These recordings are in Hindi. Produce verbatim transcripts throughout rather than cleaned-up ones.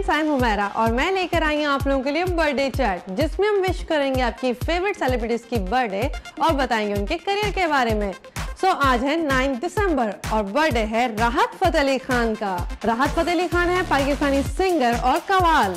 साइम हुमैरा और मैं लेकर आई हूँ आप लोगों के लिए बर्थडे चैट, जिसमें हम विश करेंगे आपकी फेवरेट सेलिब्रिटीज की बर्थडे और बताएंगे उनके करियर के बारे में। सो so, आज है नौ दिसंबर और बर्थडे है राहत फतेह अली खान का। राहत फतेह अली खान है पाकिस्तानी सिंगर और कव्वाल।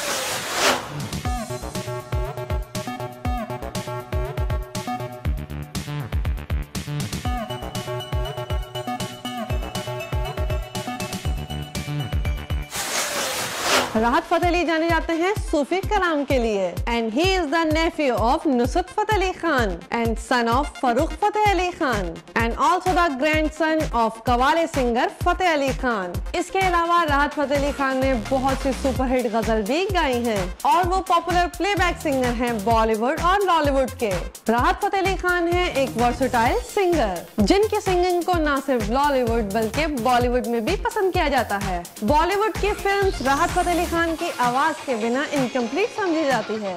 राहत फतेह अली जाने जाते हैं सूफी कलाम के लिए and he is the nephew of Nusrat Fateh Ali Khan and son of Farrukh Fateh Ali Khan and also the grandson of qawwali singer Fateh Ali Khan. इसके अलावा राहत फतेह अली खान ने बहुत सी सुपरहिट गजल भी गाई हैं और वो पॉपुलर प्लेबैक सिंगर हैं बॉलीवुड और लॉलीवुड के। राहत फतेह अली खान है एक वर्सेटाइल सिंगर जिनकी सिंगिंग को न सिर्फ लॉलीवुड बल्कि बॉलीवुड में भी पसंद किया जाता है। बॉलीवुड की फिल्म्स राहत फतेह अली खान की आवाज के बिना इनकम्प्लीट समझी जाती है।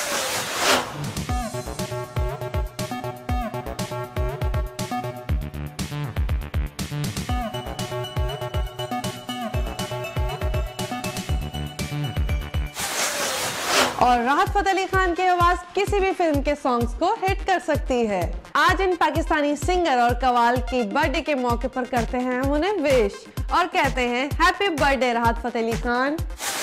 और राहत फतेह अली खान की आवाज किसी भी फिल्म के सॉन्ग्स को हिट कर सकती है। आज इन पाकिस्तानी सिंगर और कव्वाल की बर्थडे के मौके पर करते हैं हम उन्हें विश और कहते हैं हैप्पी बर्थडे राहत फतेह अली खान।